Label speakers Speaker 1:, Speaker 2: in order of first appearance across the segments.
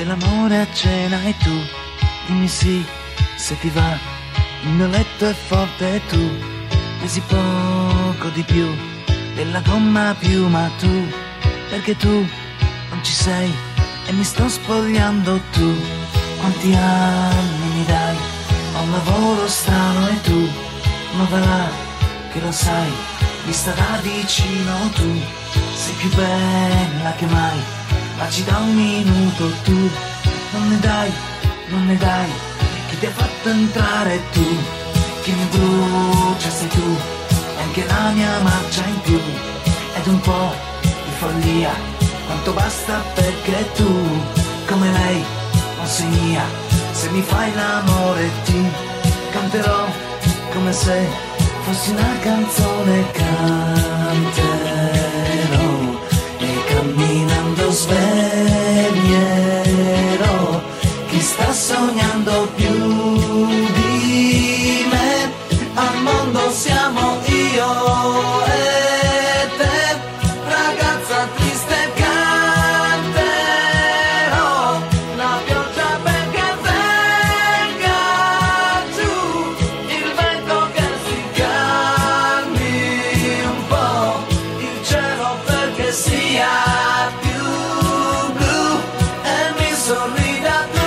Speaker 1: C'è l'amore a cena e tu dimmi sì, se ti va. Il mio letto è forte e tu pesi poco di più della gomma piuma. Tu, perché tu non ci sei e mi sto spogliando. Tu, quanti anni mi dai? Ho un lavoro strano e tu, ma va là che lo sai, vista da vicino. Tu sei più bella che mai, baci da un minuto. Tu non ne dai, non ne dai, chi ti ha fatto entrare? Tu, chi mi brucia sei tu, e anche la mia marcia in più, ed un po' di follia, quanto basta perché tu, come lei, non sei mia. Se mi fai l'amore ti canterò come se fossi una canzone. Canterò e camminando sveglierò chi sta sognando più di me. Al mondo siamo io e te, ragazza triste. Canterò la pioggia perché venga giù, il vento che si calmi un po', il cielo perché sia più blu e mi sorrida tu.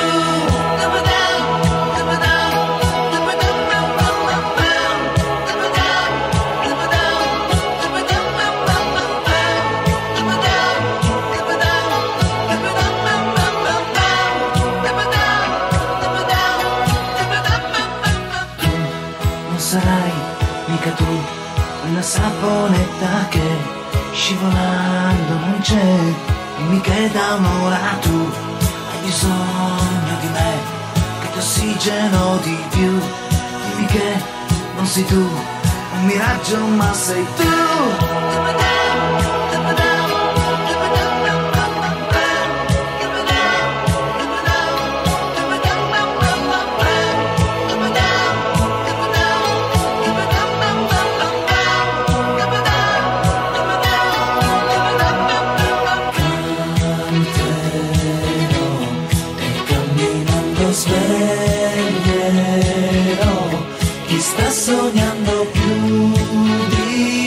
Speaker 1: Non sarai mica tu quella saponetta che scivolando non c'è, dimmi che da un'ora tu hai bisogno di me, che ti ossigeno di più. Dimmi che non sei tu un miraggio ma sei tu. Sveglierò chi sta sognando più di